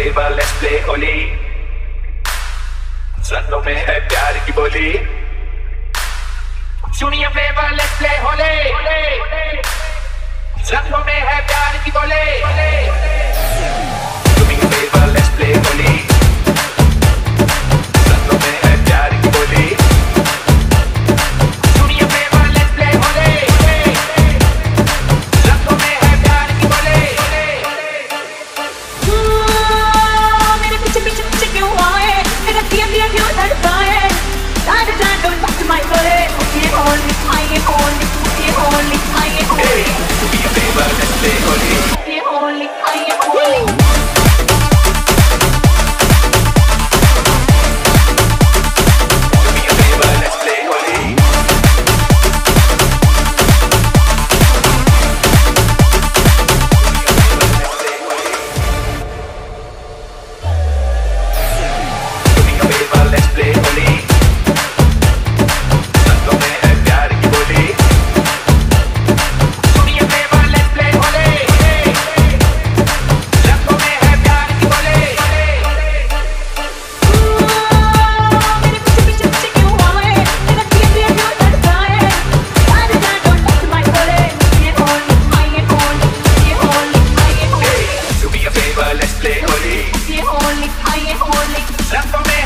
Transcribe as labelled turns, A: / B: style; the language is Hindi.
A: favor, let's play Holi. रंगों में है प्यार की बोली. सुनिए Favour, let's play Holi. रंगों में है प्यार की बोली. सुनिए Favour, let's play Holi. रंगों में है प्यार की बोली. सुनिए Favour, let's play Holi. रंगों में है प्यार की बोली.
B: मेरे पीछे पीछे पीछे क्यों आए? मेरा दिया दिया क्यों धड़काए? Time to time, don't back to my body. ये Holi, ये Holi, ये Holi, ये Holi.
A: सुनिए Favour, let's play Holi.
B: ये Holi, ये Holi.
A: सुनिए Favour, let's play Holi. सुनिए Favour, let's play Holi. रंगों में है प्यार की बोली. सुनिए Favour, let's play Holi. रंगों में है प्यार की बोली.
B: मेरे पीछे पीछे पीछे क्यों आए? मेरा दिया दिया क्यों धड़काए? Time to time, don't back to my body. ये Holi, ये Holi, ये Holi, ये Holi.
A: सुनिए Favour, let's play Holi.
B: ये Holi, ये Holi.
A: रंगों में